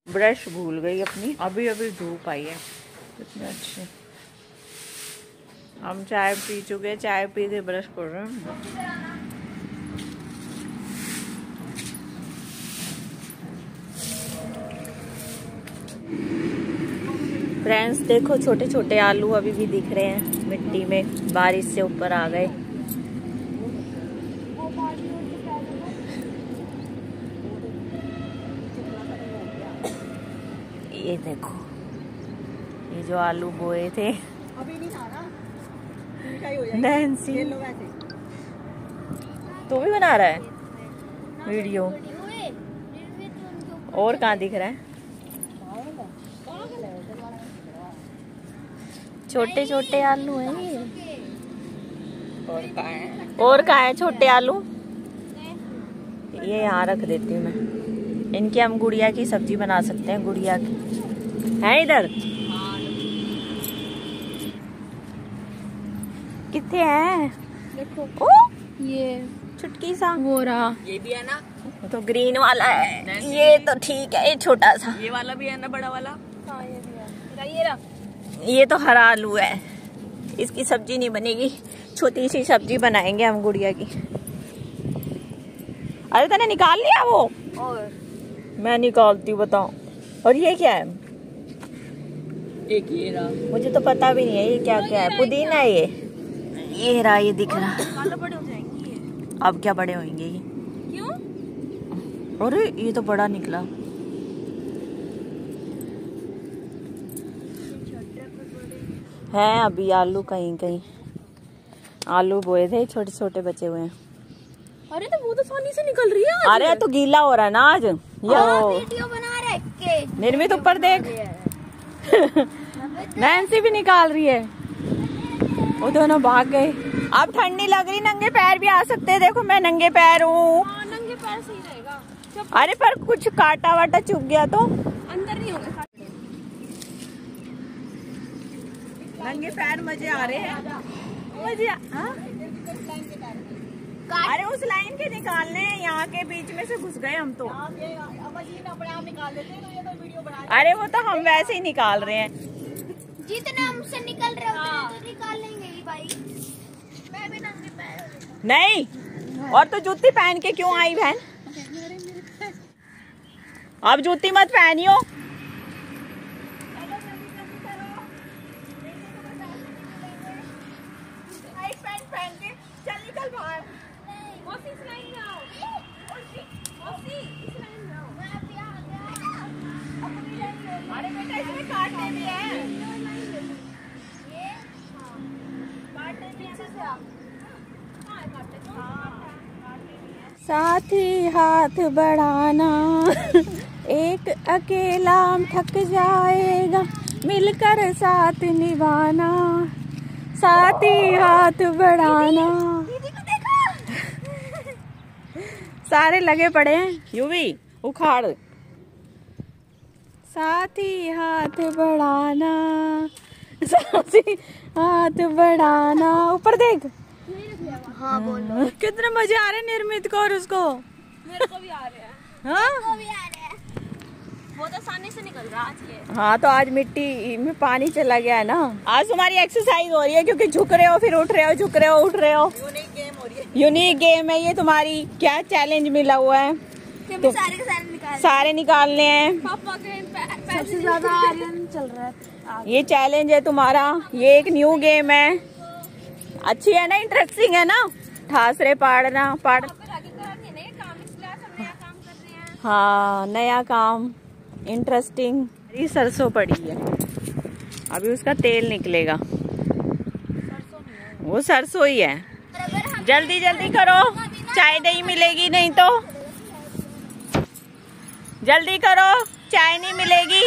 Brush भूल गई अपनी, अभी अभी धूप आई है। कितने अच्छे। हम चाय पी चुके, चाय पी के ब्रश कर रहे हैं। फ्रेंड्स देखो, छोटे छोटे आलू अभी भी दिख रहे हैं मिट्टी में, बारिश से ऊपर आ गए। ये देखो, ये जो आलू बोए थे। अभी नहीं खाना, नैन्सी तू भी बना रहा है वीडियो? और कहाँ दिख रहा है? छोटे छोटे आलू हैं ये। और कहाँ है छोटे आलू? ये यहाँ रख देती हूँ मैं। इनकी हम गुड़िया की सब्जी बना सकते हैं। गुड़िया की है इधर? कितने हैं? देखो ओ ये चुटकी सा वो रहा। ये भी है ना, तो ग्रीन वाला है। ये तो ठीक है, ये छोटा सा। ये वाला भी है ना, बड़ा वाला। हाँ ये भी है। ये रहा। ये तो हरा आलू है, इसकी सब्जी नहीं बनेगी, छोटी सी सब्जी बनाएंगे हम गुड़िया की। अरे तने निकाल लिया वो? और मैं निकालती हूँ, बताओ। और ये क्या है? एक ये रहा। मुझे तो पता भी नहीं है ये क्या क्या है। पुदीना है ये रहा, ये दिख रहा। बड़े हो जाएंगे ये। अब क्या बड़े होंगे ये? क्यों? अरे ये तो बड़ा निकला। है अभी आलू कहीं कहीं, आलू बोए थे, छोटे छोटे बचे हुए हैं। अरे तो वो तो आसानी से निकल रही है आज। अरे तो गीला हो रहा है ना आज। वीडियो बना रहे के निर्मित ऊपर देख। नैन्सी भी निकाल रही है। वो दोनों भाग गए। अब ठंडी लग रही, नंगे पैर भी आ सकते हैं। देखो मैं नंगे पैर हूँ। नंगे पैर सही रहेगा। अरे पर कुछ काटा वाटा चुभ गया तो अंदर नहीं होगा। नंगे पैर मजे आ रहे हैं। मजे अरे उस लाइन के निकालने हैं, यहाँ के बीच में से घुस गए हम तो। निकाल देते हैं तो ये तो वीडियो बना। अरे वो तो हम वैसे ही निकाल रहे हैं। जितना हमसे निकल रहे हो तो निकाल लेंगे ही भाई। मैं भी नंगे पैर। नहीं, और तो जूती पहन के क्यों आई बहन? अब जूती मत पहनियो। अरे बेटा इसमें काटने भी है। साथी हाथ बढ़ाना, एक अकेला थक जाएगा, मिलकर साथ निभाना। साथी हाथ बढ़ाना। सारे लगे पड़े हैं। यूं भी उखाड़। साथी हाथ बढ़ाना, साथी हाथ बढ़ाना। ऊपर देख। हाँ बोलो। कितने मजे आ रहे हैं निर्मित को और उसको। मेरे को भी आ रहे हैं। हाँ वो भी आ रहे हैं। वो तो आसानी से निकल रहा आज ये। हाँ तो आज मिट्टी में पानी चला गया है ना। आज तुम्हारी एक्सरसाइज हो रही है, क्योंकि झुक रहे हो फिर उठ रहे हो, झुक रहे हो उठ रहे हो। यूनिक गेम हो रही है। यूनिक गेम है ये तुम्हारी। क्या चैलेंज मिला हुआ है? तो सारे के सारे निकाल। सारे निकालने हैं। पापा के सबसे ज्यादा आर्यन चल रहा है। ये चैलेंज है तुम्हारा। ये एक न्यू गेम है, अच्छी है ना, इंटरेस्टिंग है ना। ठासरे पाड़ना पाड़। हाँ नया काम, इंटरेस्टिंग। ये सरसों पड़ी है, अभी उसका तेल निकलेगा। वो सरसों ही है। जल्दी जल्दी करो, चाय दही मिलेगी नहीं तो। जल्दी करो, चाय नहीं मिलेगी,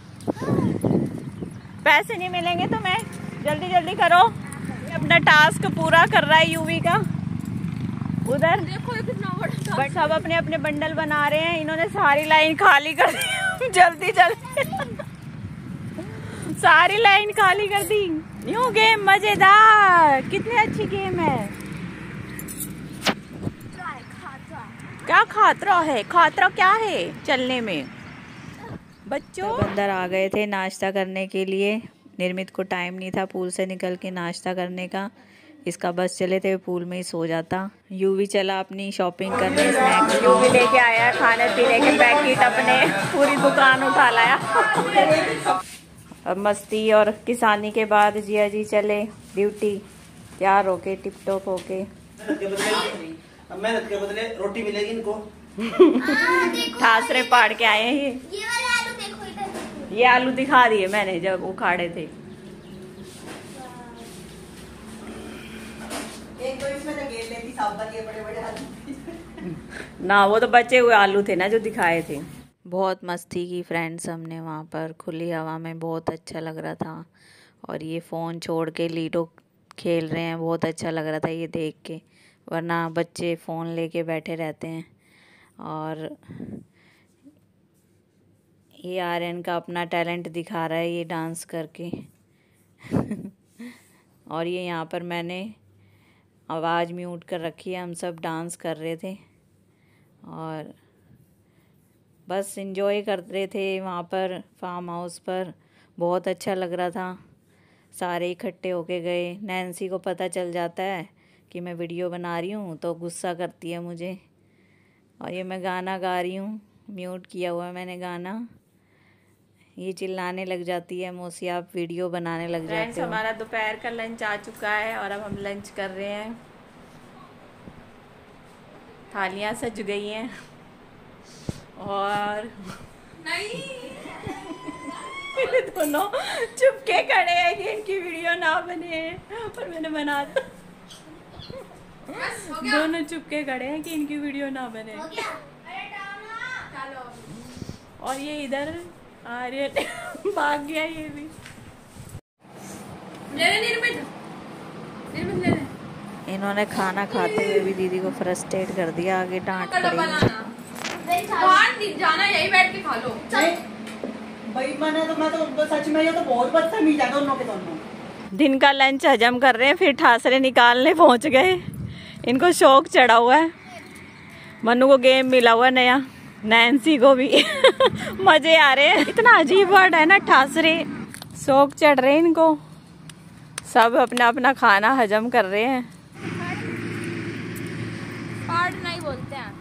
पैसे नहीं मिलेंगे तुम्हें। जल्दी जल्दी करो। अपना टास्क पूरा कर रहा है यूवी का। उधर देखो ये कितना बड़ा। बट सब अपने अपने बंडल बना रहे हैं। इन्होंने सारी लाइन खाली कर दी। जल्दी जल्दी सारी लाइन खाली कर दी। न्यू गेम मजेदार, कितनी अच्छी गेम है। क्या खतरा है? खतरा क्या है चलने में? बच्चों सब अंदर आ गए थे नाश्ता करने के लिए। निर्मित को टाइम नहीं था पूल से निकल के नाश्ता करने का। इसका बस चले थे पूल में ही सो जाता। यू भी चला अपनी शॉपिंग करने स्नैक्स। यू भी लेके आया खाने पीने के पैकेट अपने, पूरी दुकान उठा लाया। अब मस्ती और किसानी के बाद जिया जी चले ड्यूटी, तैयार होके टिप टॉप होके। मेहनत के बदले रोटी मिलेगी इनको। ठासरे पाड़ के आए हैं ये वाले आलू देखो इधर। ये आलू दिखा दिए मैंने जब उखाड़े थे। एक तो इसमें तो घेर लेती साबत, ये बड़े बड़े आलू। ना वो तो बचे हुए आलू थे ना जो दिखाए थे। बहुत मस्ती की फ्रेंड्स हमने वहाँ पर खुली हवा में, बहुत अच्छा लग रहा था। और ये फ़ोन छोड़ के लीडो खेल रहे हैं, बहुत अच्छा लग रहा था ये देख के, वरना बच्चे फ़ोन लेके बैठे रहते हैं। और ये आर्यन का अपना टैलेंट दिखा रहा है ये डांस करके। और ये यहाँ पर मैंने आवाज़ म्यूट कर रखी है, हम सब डांस कर रहे थे और बस एंजॉय कर रहे थे वहाँ पर फार्म हाउस पर। बहुत अच्छा लग रहा था, सारे इकट्ठे होके गए। नैन्सी को पता चल जाता है कि मैं वीडियो बना रही हूँ तो गुस्सा करती है मुझे। और ये मैं गाना गा रही हूँ, म्यूट किया हुआ है मैंने गाना, ये चिल्लाने लग जाती है, मौसी आप वीडियो बनाने लग फ्रेंड्स जाते हो। हमारा दोपहर का लंच आ चुका है और अब हम लंच कर रहे हैं। थालियाँ सज गई हैं और नहीं ये दोनों चुपके खड़े हैं कि इनकी वीडियो ना बने, पर मैंने बना दी। दोनों चुपके खड़े हैं कि इनकी वीडियो ना बने। हो गया? अरे डालना। और ये इधर आर्यन भाग गया ये भी। ले ले निर्मित, निर्मित ले ले। इन्होंने खाना खाते हुए भी दीदी को फ्रस्ट्रेट कर दिया, आगे डांट का डब्बा पड़ी। लाना, बाहर नहीं जाना, यही बैठ के खा लो। भाई मैं तो सच में ये तो बहुत बदतमीज है दोनों के दोनों। दिन का लंच हजम कर रहे हैं, फिर ठासरे निकालने पहुंच गए। इनको शौक चढ़ा हुआ है। मनु को गेम मिला हुआ है नया, नैन्सी को भी मजे आ रहे हैं। इतना अजीब वर्ड है ना ठासरे। शौक चढ़ रहे हैं इनको, सब अपना अपना खाना हजम कर रहे हैं। पार्ट नहीं बोलते हैं।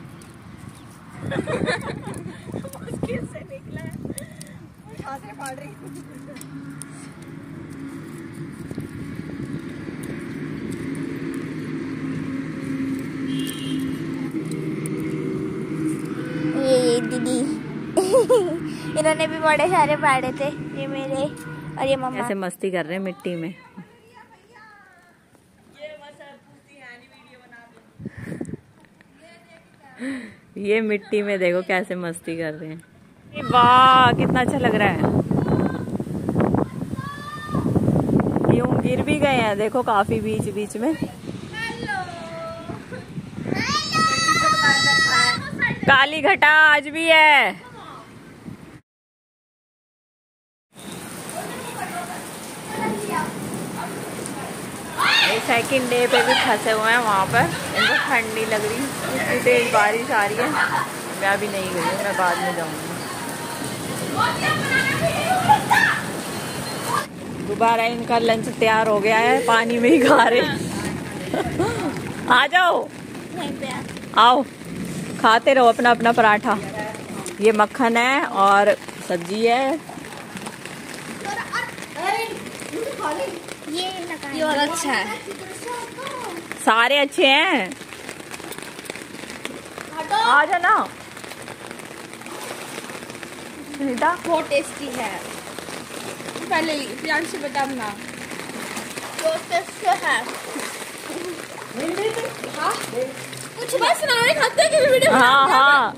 मुश्किल से निकला है। ये दीदी इन्होंने भी बड़े सारे पाड़े थे, ये मेरे और ये मम्मा। ऐसे मस्ती कर रहे हैं मिट्टी में। ये मिट्टी में देखो कैसे मस्ती कर रहे हैं। वाह कितना अच्छा लग रहा है। यूं गिर भी गए हैं देखो काफी बीच बीच में। काली घटा आज भी है। सेकंड डे पे भी फंसे हुए हैं वहाँ पर, इनको ठंड नहीं लग रही, इतनी तेज बारिश आ रही है। मैं अभी नहीं गई हूँ, मैं बाद में जाऊँगी। दोबारा इनका लंच तैयार हो गया है, पानी में ही खा रहे। आ जाओ, आओ खाते रहो अपना अपना पराठा। ये मक्खन है और सब्जी है। ये वाला अच्छा है। सारे अच्छे हैं, आ जाना सुनीता। बहुत टेस्टी है। पहले प्यार से बता ना, जो टेस्टी है। हाँ? कुछ बस सुनाने खाते हैं कि वीडियो हाँ हाँ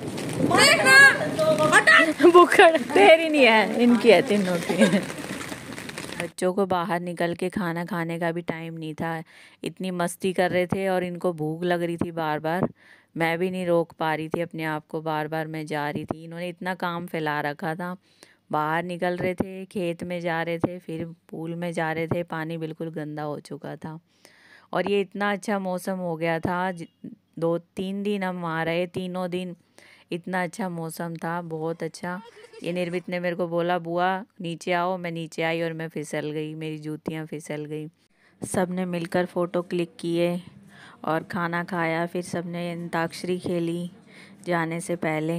देखना। बुखड़ तेरी नहीं है, इनकी है, तीनों की। बच्चों को बाहर निकल के खाना खाने का भी टाइम नहीं था, इतनी मस्ती कर रहे थे और इनको भूख लग रही थी बार बार। मैं भी नहीं रोक पा रही थी अपने आप को, बार बार मैं जा रही थी। इन्होंने इतना काम फैला रखा था, बाहर निकल रहे थे, खेत में जा रहे थे, फिर पूल में जा रहे थे, पानी बिल्कुल गंदा हो चुका था। और ये इतना अच्छा मौसम हो गया था, 2-3 दिन हम वहाँ रहे, तीनों दिन इतना अच्छा मौसम था, बहुत अच्छा। ये निर्मित ने मेरे को बोला बुआ नीचे आओ, मैं नीचे आई और मैं फिसल गई, मेरी जूतियाँ फिसल गई। सब ने मिलकर फ़ोटो क्लिक किए और खाना खाया, फिर सब ने अंताक्षरी खेली जाने से पहले।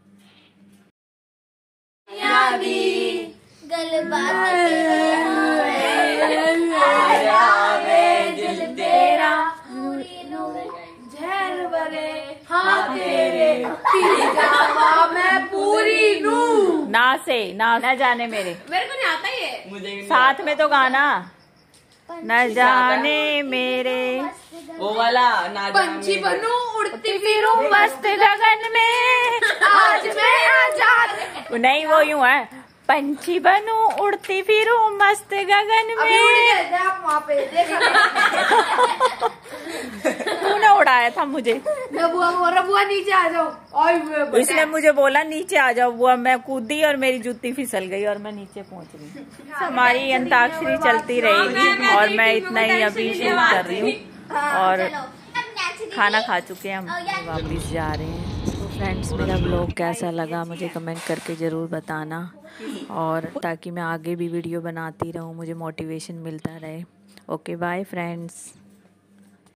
ना जाने मेरे को नहीं आता ये, साथ में तो गाना न जाने मेरे, वो वाला ना पंछी बनूं उड़ती फिरूं मस्त गगन में, आज मैं आजाद। नहीं वो यूं है, पंछी बनूं उड़ती फिरूं मस्त गगन में। वहाँ पे देखा तूने उड़ाया था मुझे। बुआ नीचे आ जाओ। इसने मुझे बोला नीचे आ जाओ बुआ, मैं कूदी और मेरी जूती फिसल गई और मैं नीचे पहुंच गई। हमारी अंताक्षरी चलती रहेगी और मैं इतना ही अभी शूट कर रही हूँ और खाना खा चुके हैं, हम वापस जा रहे हैं। तो फ्रेंड्स मेरा ब्लॉग कैसा लगा मुझे कमेंट करके ज़रूर बताना, और ताकि मैं आगे भी वीडियो बनाती रहूँ, मुझे मोटिवेशन मिलता रहे। Okay bye friends.